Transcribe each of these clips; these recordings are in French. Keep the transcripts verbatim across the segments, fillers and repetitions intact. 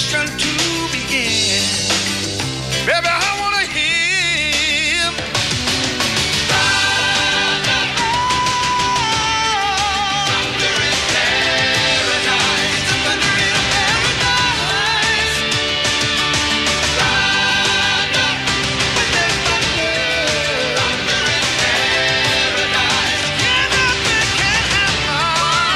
mission to begin. Baby, I wanna hear thunder, thunder in paradise, thunder in paradise, thunder, when there's thunder, thunder in paradise, yeah, nothing can happen.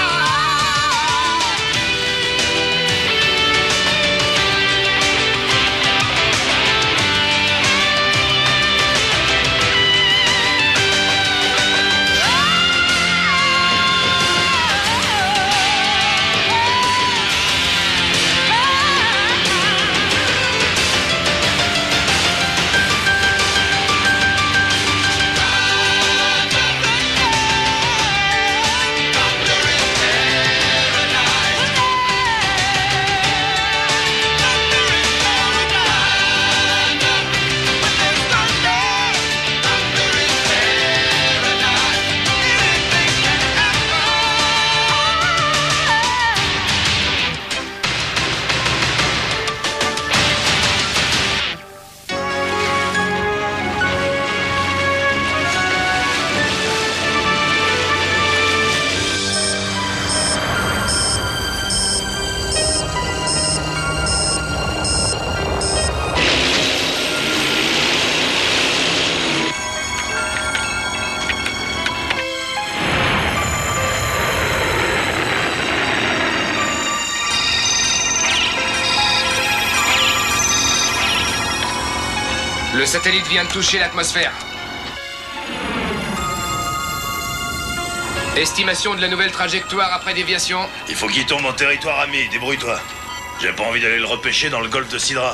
Le satellite vient de toucher l'atmosphère. Estimation de la nouvelle trajectoire après déviation. Il faut qu'il tombe en territoire ami, débrouille-toi. J'ai pas envie d'aller le repêcher dans le golfe de Sidra.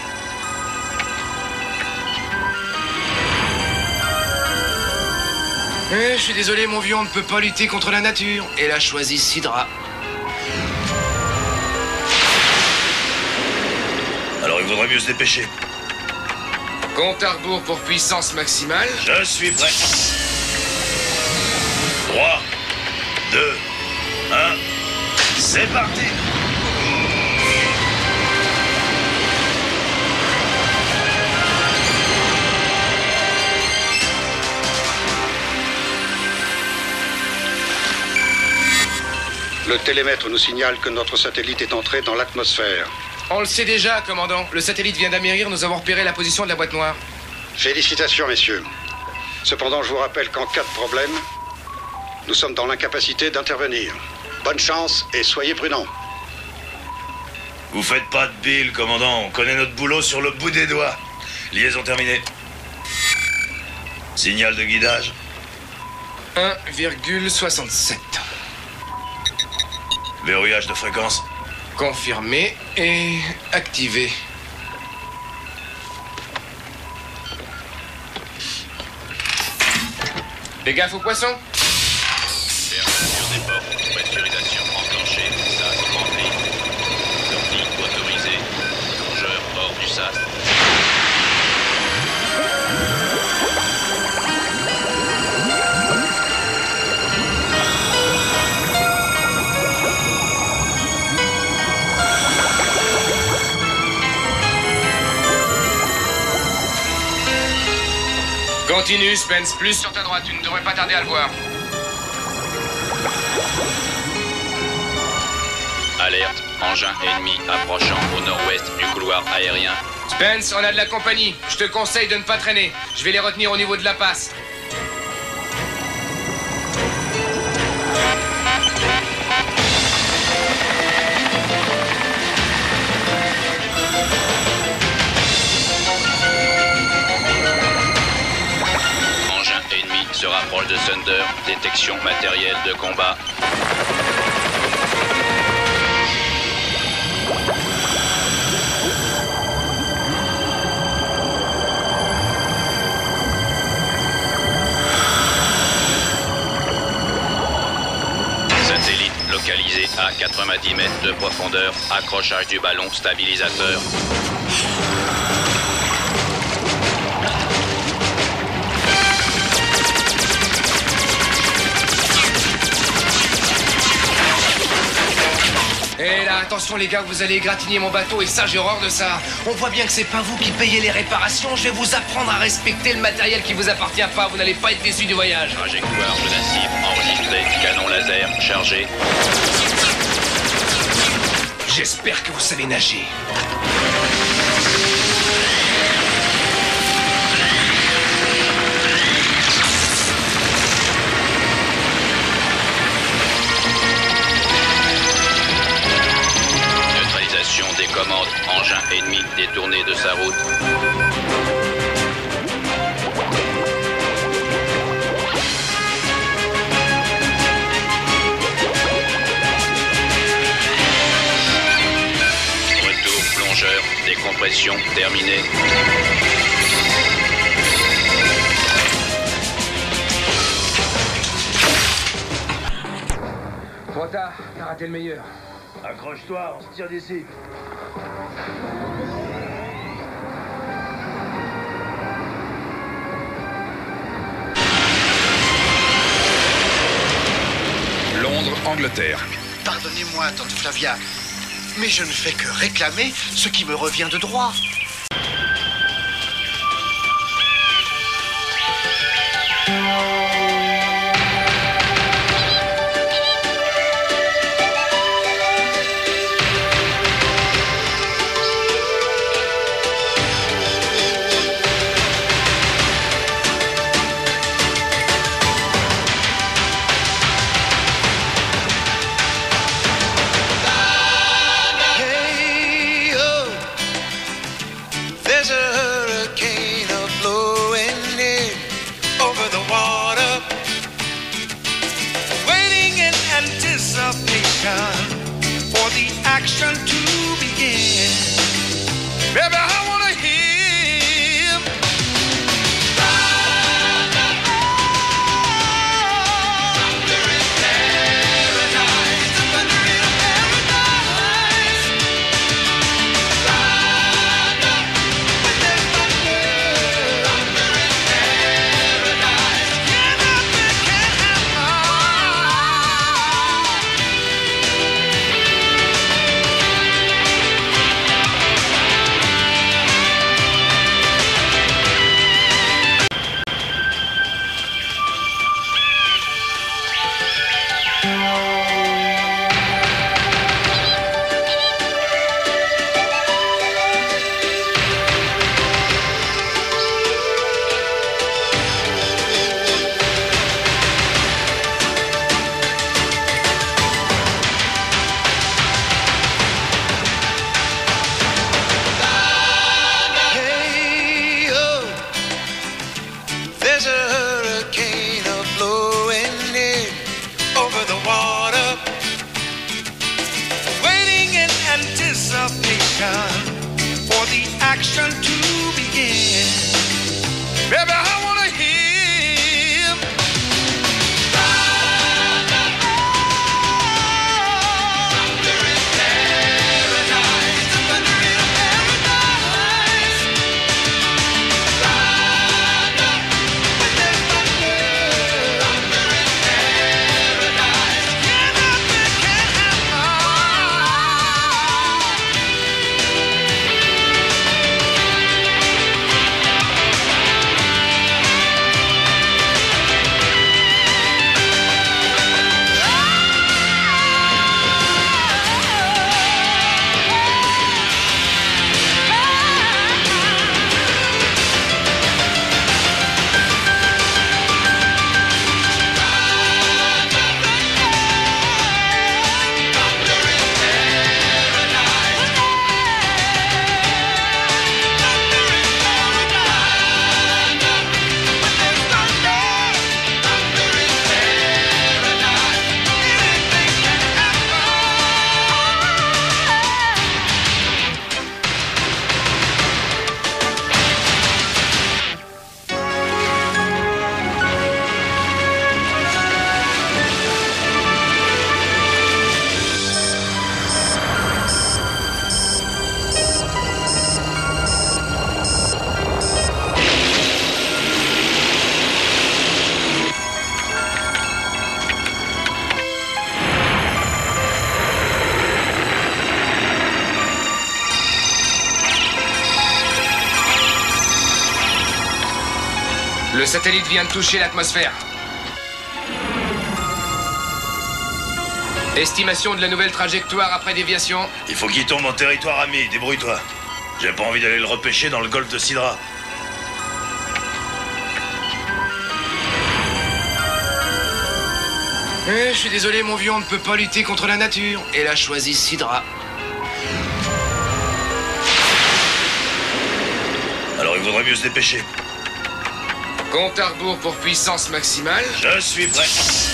Eh, je suis désolé, mon vieux, on ne peut pas lutter contre la nature. Elle a choisi Sidra. Alors il vaudrait mieux se dépêcher. Compte à rebours pour puissance maximale. Je suis prêt. trois, deux, un, c'est parti. Le télémètre nous signale que notre satellite est entré dans l'atmosphère. On le sait déjà, commandant. Le satellite vient d'amérir, nous avons repéré la position de la boîte noire. Félicitations, messieurs. Cependant, je vous rappelle qu'en cas de problème, nous sommes dans l'incapacité d'intervenir. Bonne chance et soyez prudents. Vous faites pas de bile, commandant. On connaît notre boulot sur le bout des doigts. Liaison terminée. Signal de guidage. un virgule soixante-sept. Verrouillage de fréquence. Confirmé et activé. Fais gaffe aux poissons. Fermeture des portes, pressurisation enclenchée, sas rempli. Sortie autorisée. Plongeur hors du sas. Continue, Spence. Plus sur ta droite, tu ne devrais pas tarder à le voir. Alerte, engin ennemi approchant au nord-ouest du couloir aérien. Spence, on a de la compagnie. Je te conseille de ne pas traîner. Je vais les retenir au niveau de la passe. Engin ennemi se rapproche de Thunder. Détection matérielle de combat. Satellite localisé à quatre-vingt-dix mètres de profondeur. Accrochage du ballon stabilisateur. Et là, attention. attention les gars, vous allez égratigner mon bateau et ça j'ai horreur de ça. On voit bien que c'est pas vous qui payez les réparations, je vais vous apprendre à respecter le matériel qui vous appartient pas, vous n'allez pas être déçus du voyage. Trajectoire de la cible enregistrée, canon laser chargé. J'espère que vous savez nager. Neutralisation des commandes, engin ennemi détourné de sa route. Retour plongeur, décompression terminée. Trop tard, t'as raté le meilleur. Accroche-toi, on se tire d'ici. Londres, Angleterre. Pardonnez-moi, tante Flavia, mais je ne fais que réclamer ce qui me revient de droit. Le satellite vient de toucher l'atmosphère. Estimation de la nouvelle trajectoire après déviation. Il faut qu'il tombe en territoire ami, débrouille-toi. J'ai pas envie d'aller le repêcher dans le golfe de Sidra. Eh, je suis désolé, mon vieux, on ne peut pas lutter contre la nature. Elle a choisi Sidra. Alors il vaudrait mieux se dépêcher. Compte à rebours pour puissance maximale. Je suis prêt.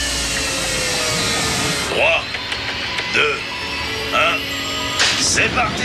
trois, deux, un, c'est parti.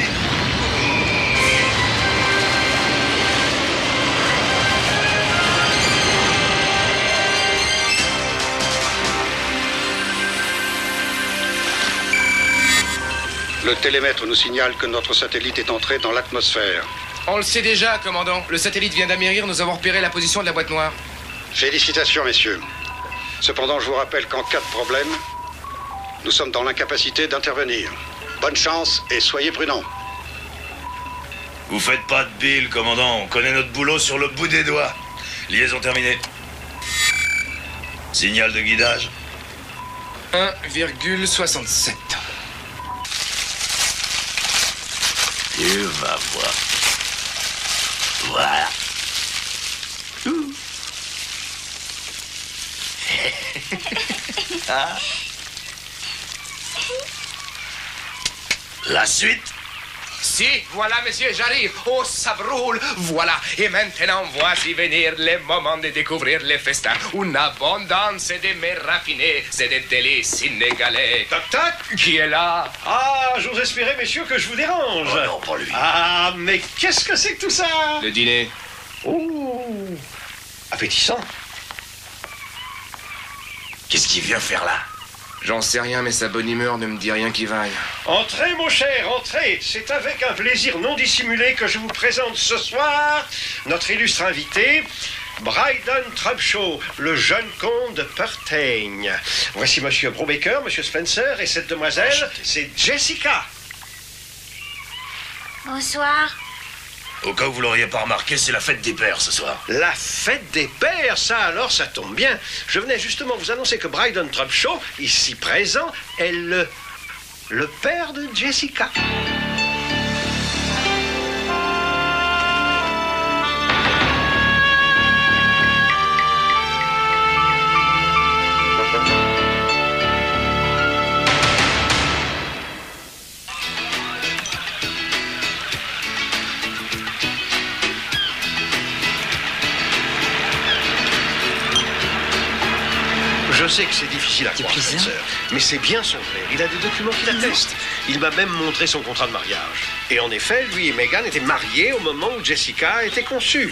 Le télémètre nous signale que notre satellite est entré dans l'atmosphère. On le sait déjà, commandant. Le satellite vient d'amérir, nous avons repéré la position de la boîte noire. Félicitations, messieurs. Cependant, je vous rappelle qu'en cas de problème, nous sommes dans l'incapacité d'intervenir. Bonne chance et soyez prudents. Vous faites pas de bile, commandant. On connaît notre boulot sur le bout des doigts. Liaison terminée. Signal de guidage. un virgule soixante-sept. Tu vas voir. Voilà. Ouh. Ah. La suite. Si, voilà, monsieur, j'arrive. Oh, ça brûle. Voilà. Et maintenant, voici venir le moment de découvrir les festins. Une abondance de mets raffinés. C'est des délices inégalés. Tac, tac. Qui est là? Ah, j'ose espérer, messieurs, que je vous dérange. Oh non, pas lui. Ah, mais qu'est-ce que c'est que tout ça? Le dîner. Oh, appétissant. Qu'est-ce qu'il vient faire là? J'en sais rien, mais sa bonne humeur ne me dit rien qui vaille. Entrez, mon cher, entrez. C'est avec un plaisir non dissimulé que je vous présente ce soir notre illustre invité, Brydon Trubshaw, le jeune comte de Purtaigne. Voici monsieur Brubaker, monsieur Spencer, et cette demoiselle, c'est Jessica. Bonsoir. Au cas où vous l'auriez pas remarqué, c'est la fête des pères ce soir. La fête des pères, ça alors, ça tombe bien. Je venais justement vous annoncer que Brydon Trubshaw, ici présent, est le... le père de Jessica. Je sais que c'est difficile à croire, Spencer, mais c'est bien son père. Il a des documents qui l'attestent. Il m'a même montré son contrat de mariage. Et en effet, lui et Meghan étaient mariés au moment où Jessica a été conçue.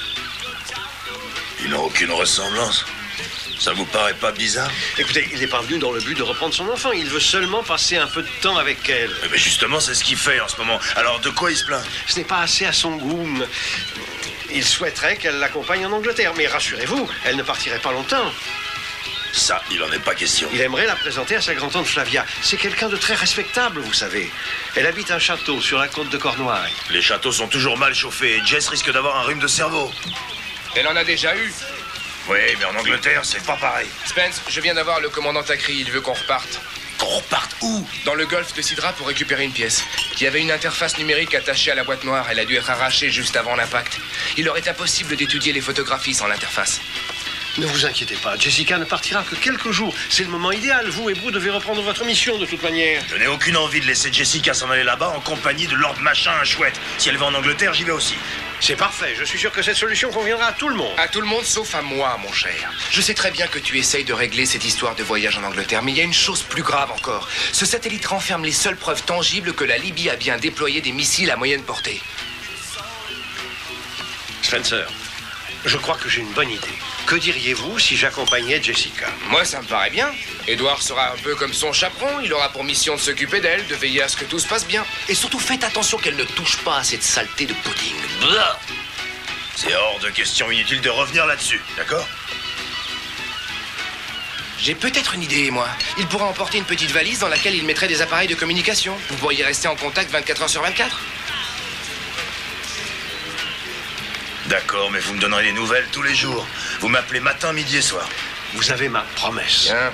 Ils n'ont aucune ressemblance. Ça vous paraît pas bizarre? Écoutez, il n'est pas venu dans le but de reprendre son enfant. Il veut seulement passer un peu de temps avec elle. Mais justement, c'est ce qu'il fait en ce moment. Alors, de quoi il se plaint? Ce n'est pas assez à son goût. Il souhaiterait qu'elle l'accompagne en Angleterre. Mais rassurez-vous, elle ne partirait pas longtemps. Ça, il en est pas question. Il aimerait la présenter à sa grand-tante Flavia. C'est quelqu'un de très respectable, vous savez. Elle habite un château sur la côte de Cornouailles. Les châteaux sont toujours mal chauffés et Jess risque d'avoir un rhume de cerveau. Elle en a déjà eu. Oui, mais en Angleterre, c'est pas pareil. Spence, je viens d'avoir le commandant Takri. Il veut qu'on reparte. Qu'on reparte où? Dans le golfe de Sidra pour récupérer une pièce. Il y avait une interface numérique attachée à la boîte noire. Elle a dû être arrachée juste avant l'impact. Il leur est impossible d'étudier les photographies sans l'interface. Ne vous inquiétez pas, Jessica ne partira que quelques jours. C'est le moment idéal. Vous et vous devez reprendre votre mission de toute manière. Je n'ai aucune envie de laisser Jessica s'en aller là-bas en compagnie de Lord Machin, un chouette. Si elle va en Angleterre, j'y vais aussi. C'est parfait. Je suis sûr que cette solution conviendra à tout le monde. À tout le monde sauf à moi, mon cher. Je sais très bien que tu essayes de régler cette histoire de voyage en Angleterre, mais il y a une chose plus grave encore. Ce satellite renferme les seules preuves tangibles que la Libye a bien déployé des missiles à moyenne portée. Spencer, je crois que j'ai une bonne idée. Que diriez-vous si j'accompagnais Jessica? Moi, ça me paraît bien. Edward sera un peu comme son chaperon. Il aura pour mission de s'occuper d'elle, de veiller à ce que tout se passe bien. Et surtout, faites attention qu'elle ne touche pas à cette saleté de pudding. Blah. C'est hors de question inutile de revenir là-dessus, d'accord? J'ai peut-être une idée, moi. Il pourra emporter une petite valise dans laquelle il mettrait des appareils de communication. Vous pourriez rester en contact vingt-quatre heures sur vingt-quatre. D'accord, mais vous me donnerez des nouvelles tous les jours. Vous m'appelez matin, midi et soir. Vous avez ma promesse. Bien.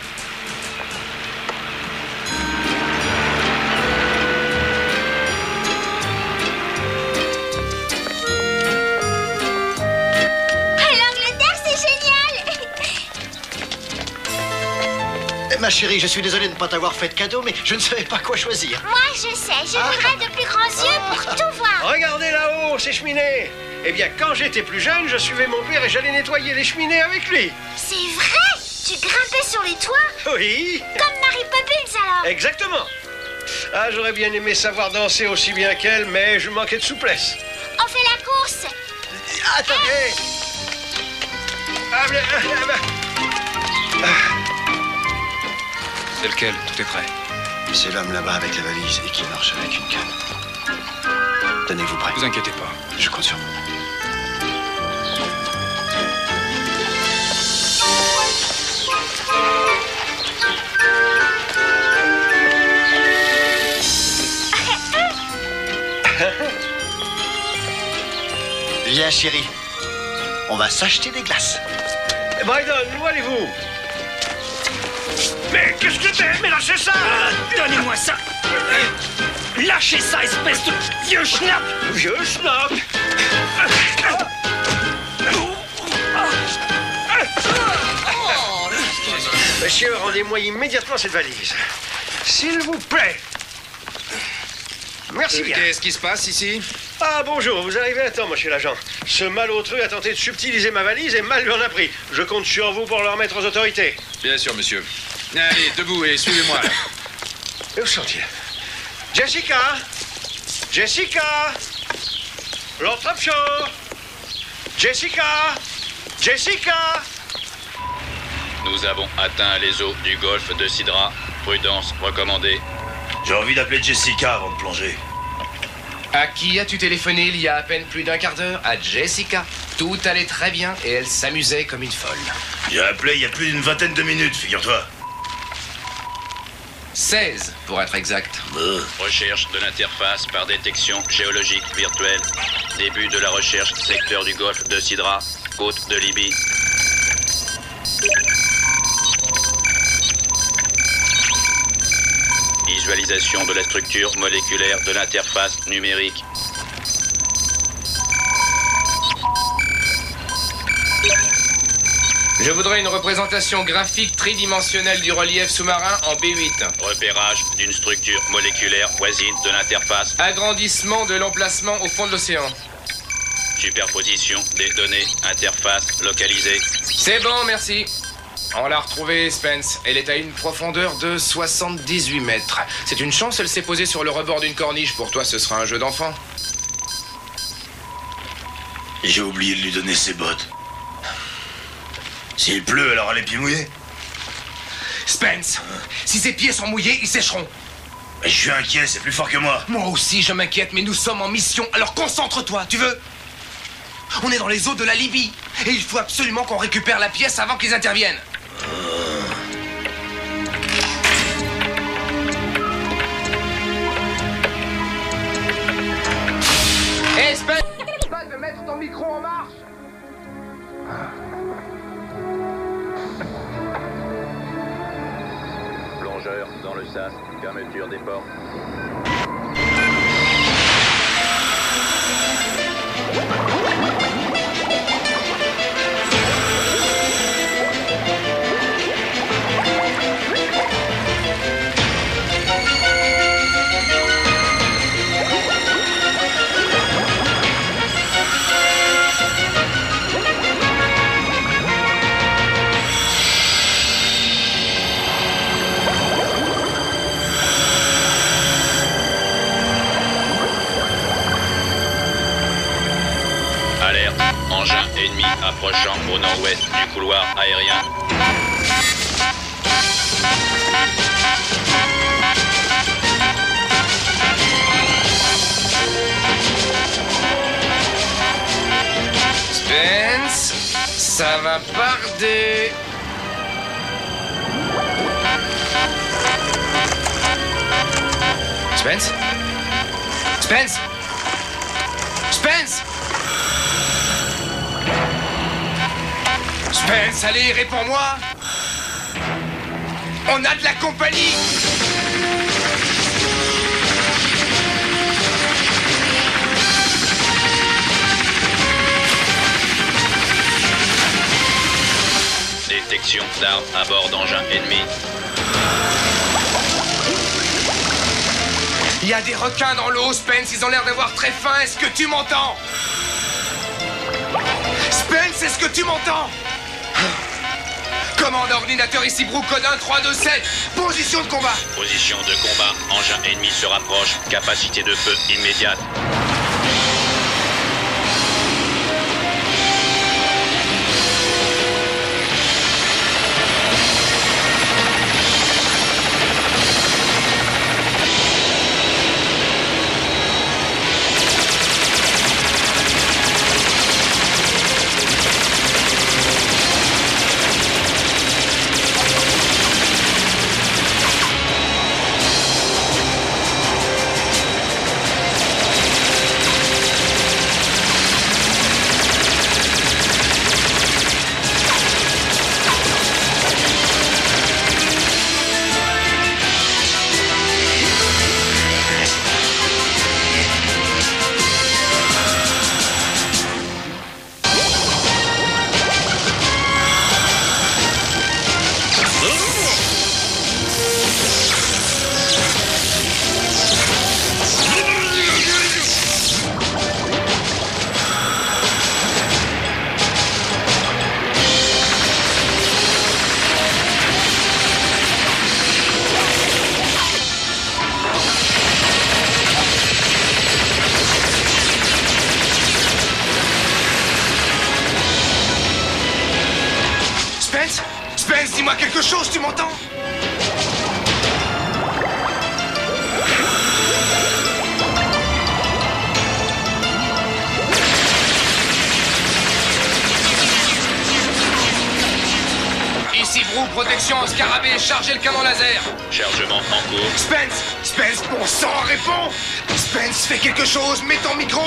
L'Angleterre, c'est génial! Eh, ma chérie, je suis désolé de ne pas t'avoir fait de cadeau, mais je ne savais pas quoi choisir. Moi, je sais, je voudrais de plus grands yeux pour tout voir. Regardez là-haut, ces cheminées. Eh bien, quand j'étais plus jeune, je suivais mon père et j'allais nettoyer les cheminées avec lui. C'est vrai? Tu grimpais sur les toits? Oui, Comme Mary Poppins, alors? exactement. Ah, j'aurais bien aimé savoir danser aussi bien qu'elle, mais je manquais de souplesse. On fait la course. Attendez. Ah, bien, ah, ben. C'est lequel? Tout est prêt. C'est l'homme là-bas avec la valise et qui marche avec une canne. Tenez-vous prêt. Vous inquiétez pas. Je compte sur vous. Viens, chérie. On va s'acheter des glaces. Brydon, où allez-vous? Mais qu'est-ce que c'est? Mais lâchez ça! Donnez-moi ça! Lâchez ça, espèce de vieux schnapp! Vieux schnapp! Monsieur, rendez-moi immédiatement cette valise. S'il vous plaît. Merci bien. Qu'est-ce qui se passe ici? Ah, bonjour, vous arrivez à temps, monsieur l'agent. Ce malotru a tenté de subtiliser ma valise et mal lui en a pris. Je compte sur vous pour le remettre aux autorités. Bien sûr, monsieur. Allez, debout et suivez-moi. Et où sont-ils? Jessica! Jessica! Lord Trapshaw! Jessica! Jessica! Nous avons atteint les eaux du golfe de Sidra. Prudence recommandée. J'ai envie d'appeler Jessica avant de plonger. À qui as-tu téléphoné il y a à peine plus d'un quart d'heure? À Jessica. Tout allait très bien et elle s'amusait comme une folle. J'ai appelé il y a plus d'une vingtaine de minutes, figure-toi. seize, pour être exact. Euh. Recherche de l'interface par détection géologique virtuelle. Début de la recherche secteur du golfe de Sidra, côte de Libye. Visualisation de la structure moléculaire de l'interface numérique. Je voudrais une représentation graphique tridimensionnelle du relief sous-marin en B huit. Repérage d'une structure moléculaire voisine de l'interface. Agrandissement de l'emplacement au fond de l'océan. Superposition des données. Interface localisée. C'est bon, merci. On l'a retrouvée, Spence. Elle est à une profondeur de soixante-dix-huit mètres. C'est une chance, elle s'est posée sur le rebord d'une corniche. Pour toi, ce sera un jeu d'enfant. J'ai oublié de lui donner ses bottes. S'il pleut, elle aura les pieds mouillés. Spence, si ses pieds sont mouillés, ils sécheront. Mais je suis inquiet, c'est plus fort que moi. Moi aussi, je m'inquiète, mais nous sommes en mission. Alors concentre-toi, tu veux? On est dans les eaux de la Libye. Et il faut absolument qu'on récupère la pièce avant qu'ils interviennent. Hé, hey, Spence, pas de mettre ton micro en marche. Plongeur dans le sas. Fermeture des portes. Alerte, engin ennemi approchant au nord-ouest du couloir aérien. Spence, ça va barder. Spence? Spence? Spence? Spence, allez, réponds-moi. On a de la compagnie. Détection d'armes à bord d'engins ennemis. Il y a des requins dans l'eau, Spence, ils ont l'air d'avoir très faim, est-ce que tu m'entends? Spence, est-ce que tu m'entends? Commande ordinateur ici, Brooke, code un trois deux sept. Position de combat. Position de combat. Engin ennemi se rapproche. Capacité de feu immédiate. Spence, dis-moi quelque chose, tu m'entends? Ici Brooke, protection en scarabée, chargez le canon laser. Chargement en cours. Spence, Spence, bon sang, réponds. Spence, fais quelque chose, mets ton micro.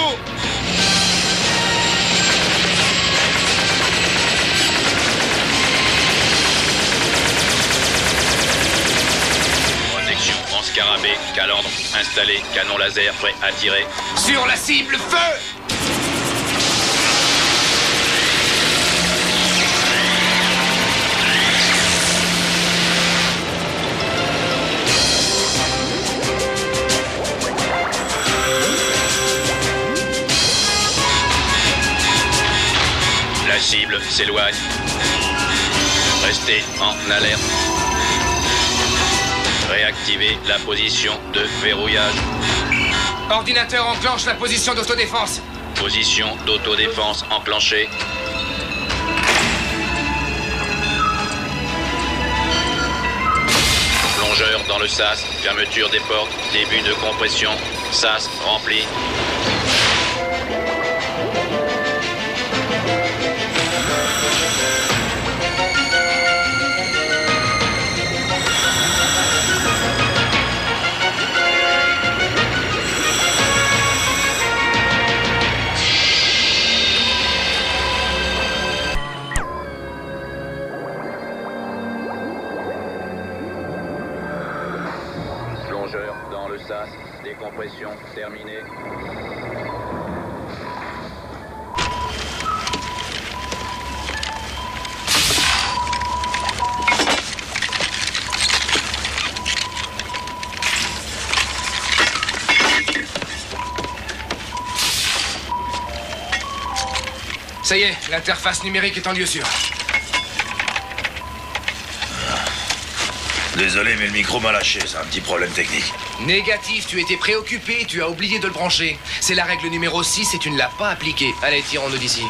Protection en scarabée, calandre installé, canon laser prêt à tirer. Sur la cible, feu! La cible s'éloigne. Restez en alerte. Réactivez la position de verrouillage. Ordinateur enclenche la position d'autodéfense. Position d'autodéfense enclenchée. Plongeur dans le sas. Fermeture des portes. Début de compression. Sas rempli. Plongeur dans le sas, décompression terminée. Ça y est, l'interface numérique est en lieu sûr. Désolé, mais le micro m'a lâché, c'est un petit problème technique. Négatif, tu étais préoccupé, tu as oublié de le brancher. C'est la règle numéro six et tu ne l'as pas appliquée. Allez, tirons-nous d'ici.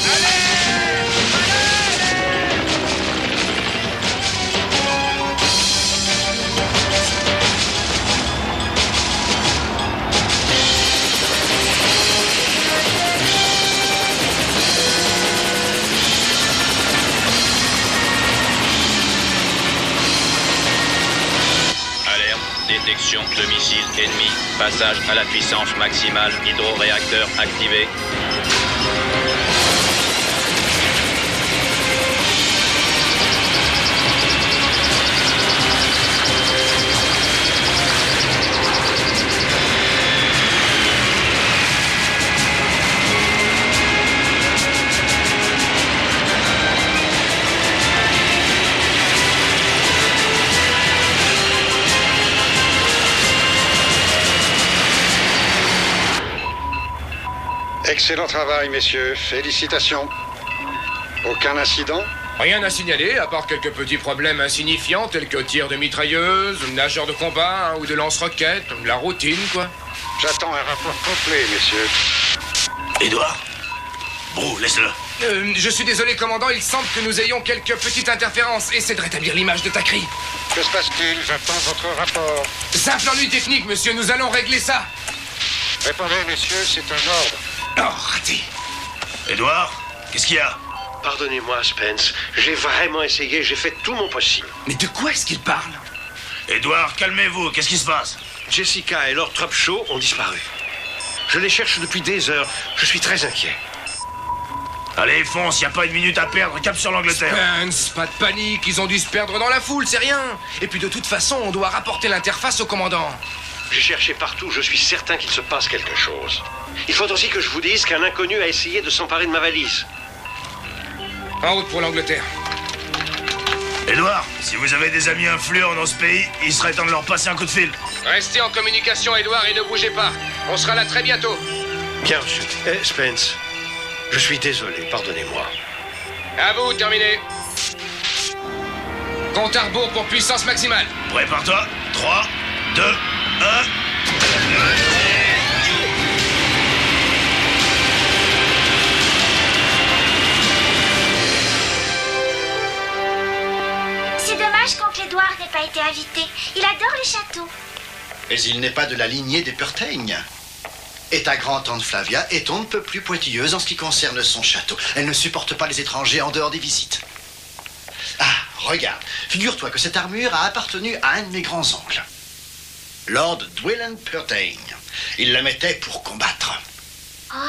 Détection de missiles ennemis. Passage à la puissance maximale. Hydroréacteur activé. Excellent travail, messieurs. Félicitations. Aucun incident? Rien à signaler, à part quelques petits problèmes insignifiants, tels que tir de mitrailleuse, nageur de combat, hein, ou de lance-roquettes, la routine, quoi. J'attends un rapport complet, messieurs. Edouard? Brou, laisse-le. Euh, je suis désolé, commandant, il semble que nous ayons quelques petites interférences. Essaie de rétablir l'image de Takri. Que se passe-t-il? J'attends votre rapport. Simple ennui technique, monsieur, nous allons régler ça. Répondez, messieurs, c'est un ordre. Oh, raté. Edouard? Qu'est-ce qu'il y a? Pardonnez-moi, Spence. J'ai vraiment essayé, j'ai fait tout mon possible. Mais de quoi est-ce qu'il parle? Edouard, calmez-vous, qu'est-ce qui se passe? Jessica et Lord Trapshaw ont disparu. Je les cherche depuis des heures. Je suis très inquiet. Allez, fonce, y a pas une minute à perdre, cap sur l'Angleterre. Spence, pas de panique, ils ont dû se perdre dans la foule, c'est rien. Et puis de toute façon, on doit rapporter l'interface au commandant. J'ai cherché partout, je suis certain qu'il se passe quelque chose. Il faut aussi que je vous dise qu'un inconnu a essayé de s'emparer de ma valise. En route pour l'Angleterre. Edouard, si vous avez des amis influents dans ce pays, il serait temps de leur passer un coup de fil. Restez en communication, Edouard, et ne bougez pas. On sera là très bientôt. Bien reçu. Eh, Spence, je suis désolé, pardonnez-moi. À vous, terminé. Compte à rebours pour puissance maximale. Prépare-toi. trois, deux, un... C'est dommage qu'oncle Édouard n'ait pas été invité. Il adore les châteaux. Mais il n'est pas de la lignée des Purtaigne. Et ta grand-tante Flavia est on ne peut plus pointilleuse en ce qui concerne son château. Elle ne supporte pas les étrangers en dehors des visites. Ah, regarde. Figure-toi que cette armure a appartenu à un de mes grands-oncles. Lord Dwellan Purtaigne. Il la mettait pour combattre. Waouh!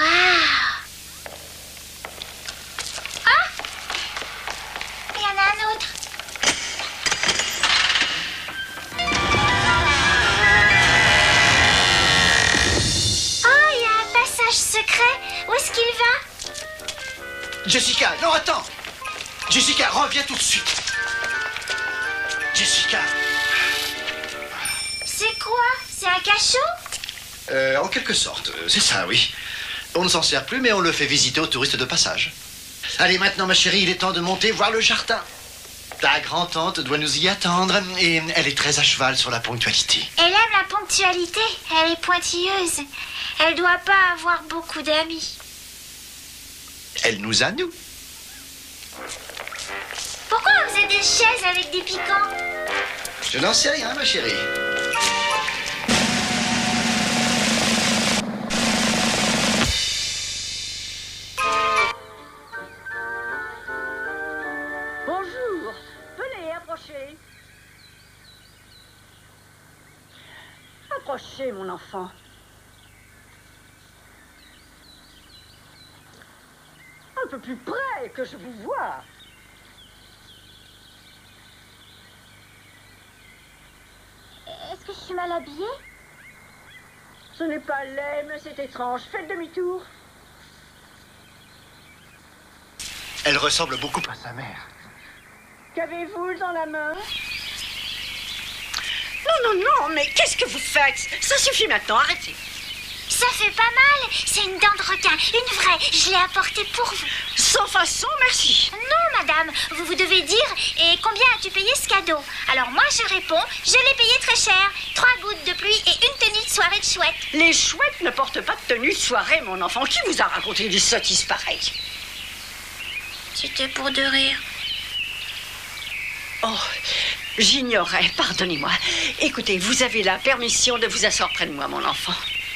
Ah! Il y en a un autre. Oh, il y a un passage secret. Où est-ce qu'il va? Jessica, non, attends. Jessica, reviens tout de suite. Jessica. C'est quoi? C'est un cachot? Euh, en quelque sorte, euh, c'est ça, oui. On ne s'en sert plus, mais on le fait visiter aux touristes de passage. Allez, maintenant, ma chérie, il est temps de monter voir le jardin. Ta grand-tante doit nous y attendre, et elle est très à cheval sur la ponctualité. Elle aime la ponctualité. Elle est pointilleuse. Elle doit pas avoir beaucoup d'amis. Elle nous a, nous. Pourquoi on faisait des chaises avec des piquants? Je n'en sais rien, ma chérie. Bonjour. Venez, approchez. Approchez, mon enfant. Un peu plus près que je vous vois. Est-ce que je suis mal habillée? Ce n'est pas laid, mais c'est étrange. Faites demi-tour. Elle ressemble beaucoup à sa mère. Qu'avez-vous dans la main? Non, non, non, mais qu'est-ce que vous faites? Ça suffit maintenant, arrêtez. Ça fait pas mal. C'est une dent de requin. Une vraie. Je l'ai apportée pour vous. Sans façon, merci. Non, madame. Vous vous devez dire. Et combien as-tu payé ce cadeau? Alors moi, je réponds. Je l'ai payé très cher. Trois gouttes de pluie et une tenue de soirée de chouette. Les chouettes ne portent pas de tenue de soirée, mon enfant. Qui vous a raconté des sottises pareilles? C'était pour de rire. Oh, j'ignorais, pardonnez-moi. Écoutez, vous avez la permission de vous asseoir près de moi, mon enfant.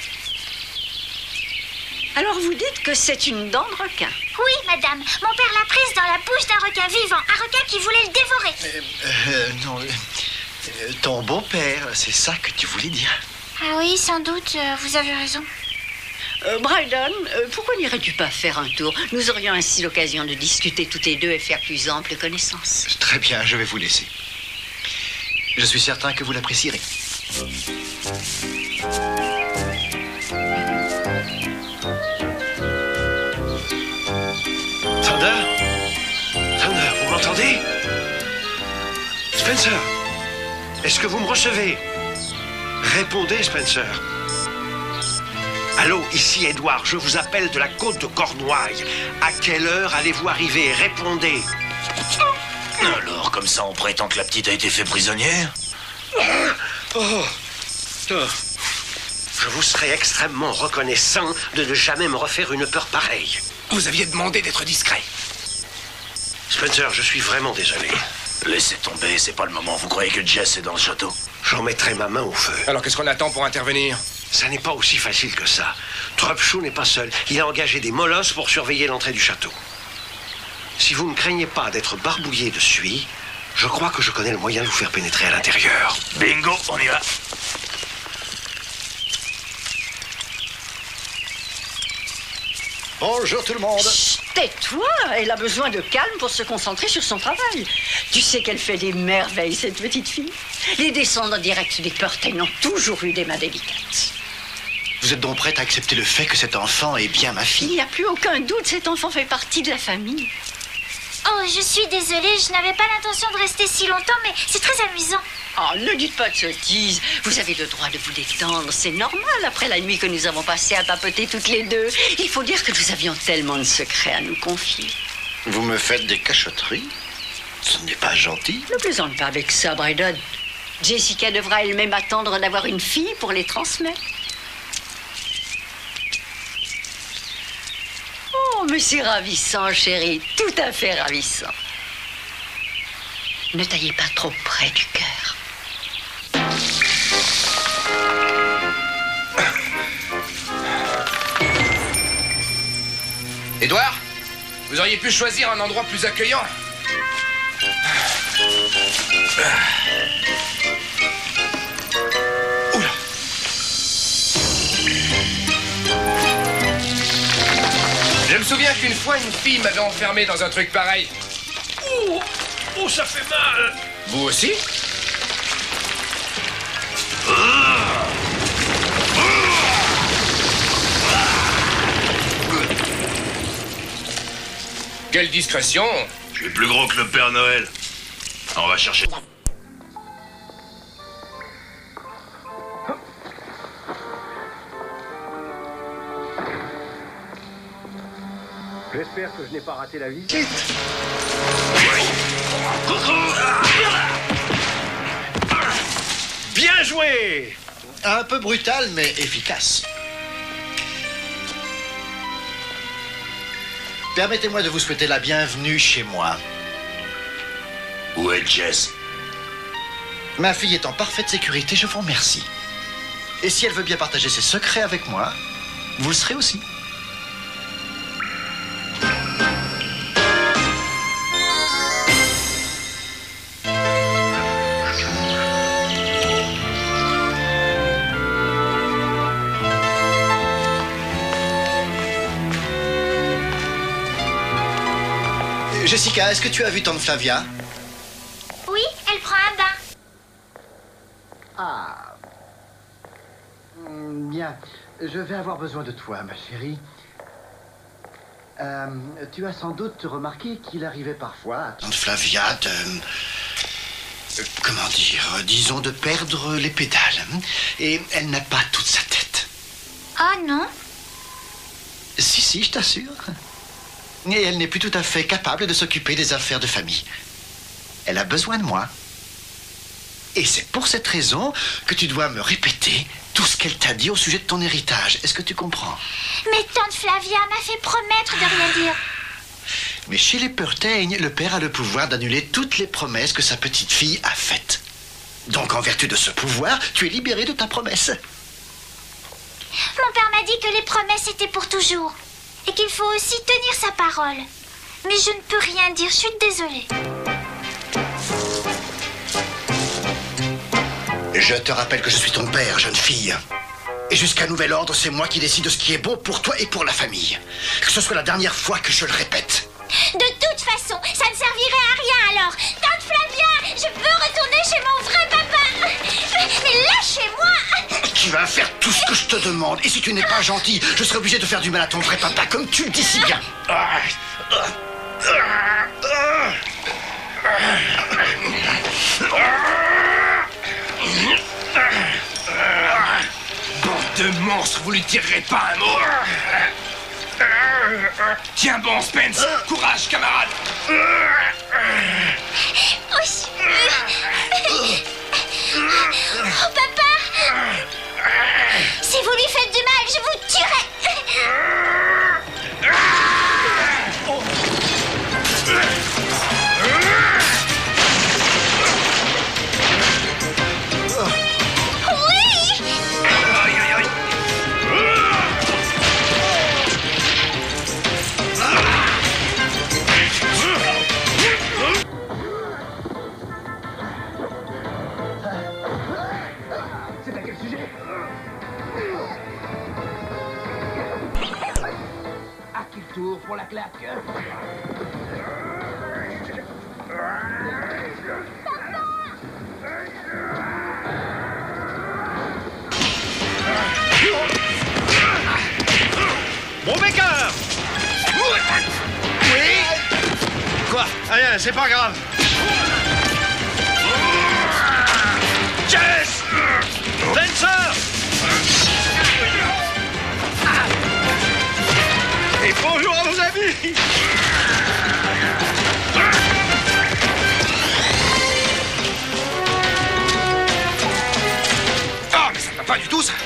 Alors vous dites que c'est une dent de requin? Oui, madame. Mon père l'a prise dans la bouche d'un requin vivant. Un requin qui voulait le dévorer. Euh, euh, non, euh, ton beau-père, c'est ça que tu voulais dire. Ah oui, sans doute. euh, vous avez raison. Euh, Brydon, euh, pourquoi n'irais-tu pas faire un tour? Nous aurions ainsi l'occasion de discuter toutes les deux et faire plus ample connaissance. Très bien, je vais vous laisser. Je suis certain que vous l'apprécierez. Thunder? Thunder, vous m'entendez? Spencer? Est-ce que vous me recevez? Répondez, Spencer. Allô, ici Edouard, je vous appelle de la côte de Cornouailles. À quelle heure allez-vous arriver? Répondez. Alors, comme ça, on prétend que la petite a été fait prisonnière? Oh. Oh. Je vous serais extrêmement reconnaissant de ne jamais me refaire une peur pareille. Vous aviez demandé d'être discret. Spencer, je suis vraiment désolé. Laissez tomber, c'est pas le moment. Vous croyez que Jess est dans le château? J'en mettrai ma main au feu. Alors qu'est-ce qu'on attend pour intervenir? Ça n'est pas aussi facile que ça. Trubshaw n'est pas seul. Il a engagé des molosses pour surveiller l'entrée du château. Si vous ne craignez pas d'être barbouillé de suie, je crois que je connais le moyen de vous faire pénétrer à l'intérieur. Bingo, on y va. Bonjour tout le monde. Chut, tais-toi, elle a besoin de calme pour se concentrer sur son travail. Tu sais qu'elle fait des merveilles, cette petite fille. Les descendants directs des Purtey ont toujours eu des mains délicates. Vous êtes donc prête à accepter le fait que cet enfant est bien ma fille? Il n'y a plus aucun doute, cet enfant fait partie de la famille. Oh, je suis désolée, je n'avais pas l'intention de rester si longtemps, mais c'est très amusant. Oh, ne dites pas de sottises. Vous avez le droit de vous détendre. C'est normal après la nuit que nous avons passée à papoter toutes les deux. Il faut dire que nous avions tellement de secrets à nous confier. Vous me faites des cachotteries? Ce n'est pas gentil. Ne plaisante pas avec ça, Brydon. Jessica devra elle-même attendre d'avoir une fille pour les transmettre. Oh, mais c'est ravissant, chérie. Tout à fait ravissant. Ne taillez pas trop près du cœur. Édouard, vous auriez pu choisir un endroit plus accueillant. Oula. Je me souviens qu'une fois, une fille m'avait enfermé dans un truc pareil. Oh, oh, ça fait mal. Vous aussi? Quelle discrétion! Je suis plus gros que le Père Noël. On va chercher... J'espère que je n'ai pas raté la visite. Bien joué! Un peu brutal, mais efficace. Permettez-moi de vous souhaiter la bienvenue chez moi. Où est Jess? Ma fille est en parfaite sécurité, je vous remercie. Et si elle veut bien partager ses secrets avec moi, vous le serez aussi. Jessica, est-ce que tu as vu tante Flavia? Oui, elle prend un bain. Ah. Hmm, Bien. Je vais avoir besoin de toi, ma chérie. Euh, tu as sans doute remarqué qu'il arrivait parfois à tante Flavia de... euh, Comment dire? Disons de perdre les pédales. Et elle n'a pas toute sa tête. Oh non. Si, si, je t'assure. Et elle n'est plus tout à fait capable de s'occuper des affaires de famille. Elle a besoin de moi. Et c'est pour cette raison que tu dois me répéter tout ce qu'elle t'a dit au sujet de ton héritage. Est-ce que tu comprends? Mais tante Flavia m'a fait promettre de rien dire. Mais chez les Purtey, le père a le pouvoir d'annuler toutes les promesses que sa petite fille a faites. Donc, en vertu de ce pouvoir, tu es libéré de ta promesse. Mon père m'a dit que les promesses étaient pour toujours. Et qu'il faut aussi tenir sa parole. Mais je ne peux rien dire, je suis désolée. Je te rappelle que je suis ton père, jeune fille. Et jusqu'à nouvel ordre, c'est moi qui décide de ce qui est bon pour toi et pour la famille. Que ce soit la dernière fois que je le répète. De toute façon, ça ne servirait à rien alors. Tante Flavia, je veux retourner chez mon vrai papa. Mais, mais lâchez-moi. Tu vas faire tout ce que je te demande. Et si tu n'es pas gentil, je serai obligé de faire du mal à ton vrai papa, comme tu le dis si bien. Bande de monstres! monstre, vous lui tirerez pas un mot. Tiens bon, Spence. Courage, camarade. Oh, papa! Si vous lui faites du mal, je vous tuerai! Tour pour la claque. Bon Baker! Oui? Quoi? Rien, c'est pas grave. Jess! Spencer! Et bonjour à vos amis! Ah, mais ça ne va pas du tout, ça!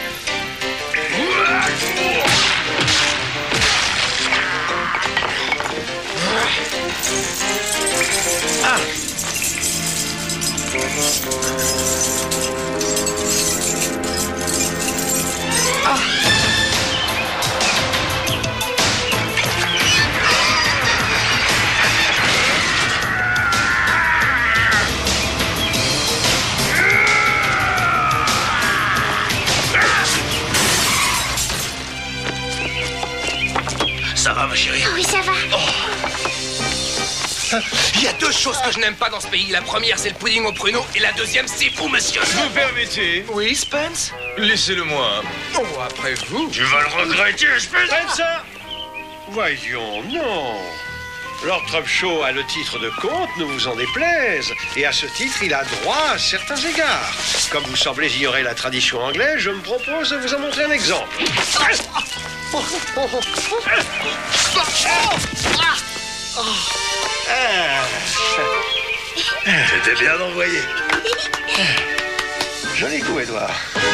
Ah! Ah! Ça va, ma chérie? Oui, ça va. Il y a deux choses que je n'aime pas dans ce pays. La première, c'est le pudding au pruneau. Et la deuxième, c'est vous, monsieur. Vous permettez? Oui, Spence? Laissez-le moi. Oh, après vous. Tu vas le regretter, Spence. Spencer! Voyons, non. Lord Trubshaw a le titre de comte, ne vous en déplaise. Et à ce titre, il a droit à certains égards. Comme vous semblez ignorer la tradition anglaise, je me propose de vous en montrer un exemple. C'était bien envoyé. Joli coup, Edouard.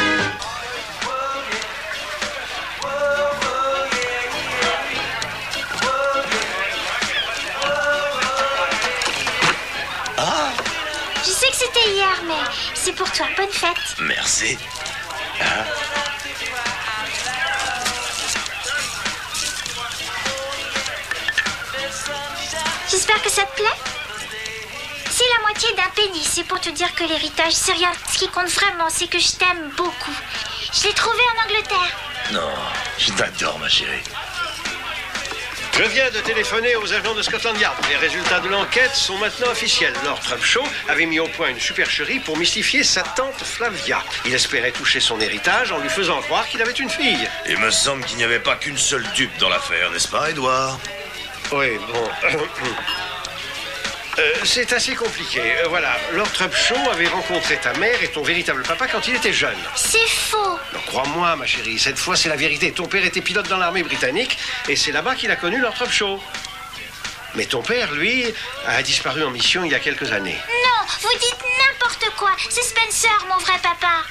Je sais que c'était hier, mais c'est pour toi. Bonne fête. Merci. Hein? J'espère que ça te plaît. C'est la moitié d'un penny. C'est pour te dire que l'héritage, c'est rien. Ce qui compte vraiment, c'est que je t'aime beaucoup. Je l'ai trouvé en Angleterre. Non, je t'adore, ma chérie. Je viens de téléphoner aux agents de Scotland Yard. Les résultats de l'enquête sont maintenant officiels. Lord Trubshaw avait mis au point une supercherie pour mystifier sa tante Flavia. Il espérait toucher son héritage en lui faisant croire qu'il avait une fille. Il me semble qu'il n'y avait pas qu'une seule dupe dans l'affaire, n'est-ce pas, Edouard? Oui, bon. Euh, c'est assez compliqué. Euh, voilà, Lord Trubshaw avait rencontré ta mère et ton véritable papa quand il était jeune. C'est faux. Non, crois-moi, ma chérie, cette fois c'est la vérité. Ton père était pilote dans l'armée britannique et c'est là-bas qu'il a connu Lord Trubshaw. Mais ton père, lui, a disparu en mission il y a quelques années. Non, vous dites n'importe quoi. C'est Spencer, mon vrai papa.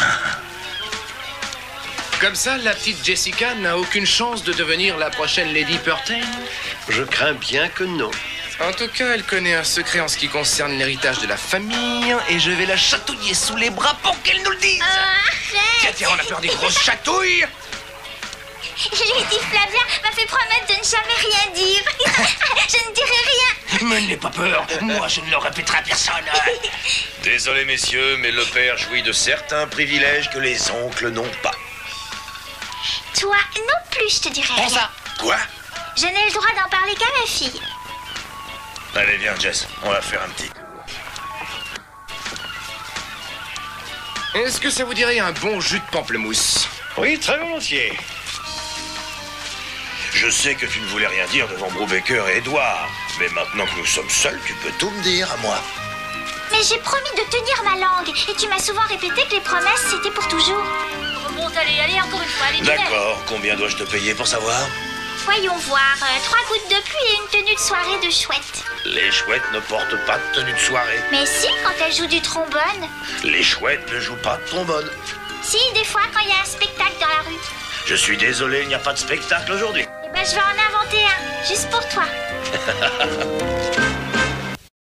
Comme ça, la petite Jessica n'a aucune chance de devenir la prochaine Lady Purtain? Je crains bien que non. En tout cas, elle connaît un secret en ce qui concerne l'héritage de la famille et je vais la chatouiller sous les bras pour qu'elle nous le dise. Oh, arrête. Tiens, tiens, on a peur des grosses chatouilles. Lady Flavia m'a fait promettre de ne jamais rien dire. Je ne dirai rien. Mais n'aie pas peur, moi je ne le répéterai à personne. Désolé, messieurs, mais le père jouit de certains privilèges que les oncles n'ont pas. Toi non plus, je te dirai rien. ça. Quoi? Je n'ai le droit d'en parler qu'à ma fille. Allez, viens, Jess, on va faire un petit. Est-ce que ça vous dirait un bon jus de pamplemousse? Oui, très volontiers. Je sais que tu ne voulais rien dire devant Brubaker et Edouard, mais maintenant que nous sommes seuls, tu peux tout me dire à moi. Mais j'ai promis de tenir ma langue. Et tu m'as souvent répété que les promesses, c'était pour toujours. Remonte, allez, allez, encore une fois, les mineurs. D'accord, combien dois-je te payer pour savoir? Voyons voir, euh, trois gouttes de pluie et une tenue de soirée de chouette. Les chouettes ne portent pas de tenue de soirée. Mais si, quand elles jouent du trombone. Les chouettes ne jouent pas de trombone. Si, des fois, quand il y a un spectacle dans la rue. Je suis désolé, il n'y a pas de spectacle aujourd'hui. Eh ben, je vais en inventer un, juste pour toi.